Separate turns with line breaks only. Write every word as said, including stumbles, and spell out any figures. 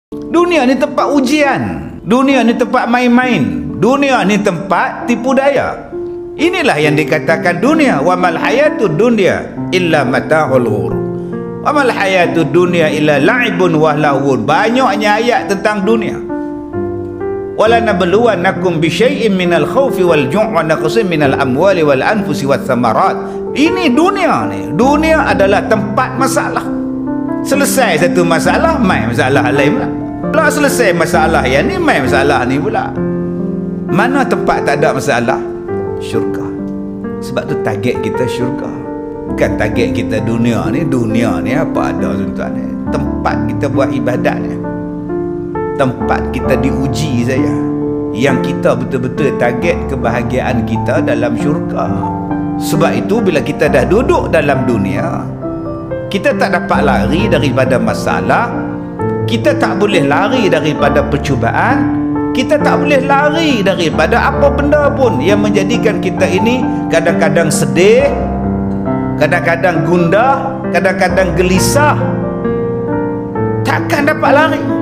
Dunia ni tempat ujian, dunia ni tempat main-main, dunia ni tempat tipu daya. Inilah yang dikatakan dunia. Wa mal hayatud dunya illa mata'ul ghurur. Wa mal hayatud dunya illa la'ibun wa lahwun. Banyaknya ayat tentang dunia. Wala nabluwannakum bi syai'in minal khaufi wal ju' wa naqsin minal amwali wal anfusi wath thamarat. Ini dunia ni. Dunia adalah tempat masalah. Selesai satu masalah, mai masalah lain pula. Kalau selesai masalah yang ni, mai masalah ni pula. Mana tempat tak ada masalah? Syurga. Sebab tu target kita syurga. Bukan target kita dunia ni. Dunia ni apa ada tuan-tuan ni? Tempat kita buat ibadat ni. Tempat kita diuji saja. Yang kita betul-betul target kebahagiaan kita dalam syurga. Sebab itu bila kita dah duduk dalam dunia, kita tak dapat lari daripada masalah. Kita tak boleh lari daripada percubaan. Kita tak boleh lari daripada apa benda pun yang menjadikan kita ini kadang-kadang sedih, kadang-kadang gundah, kadang-kadang gelisah. Takkan dapat lari.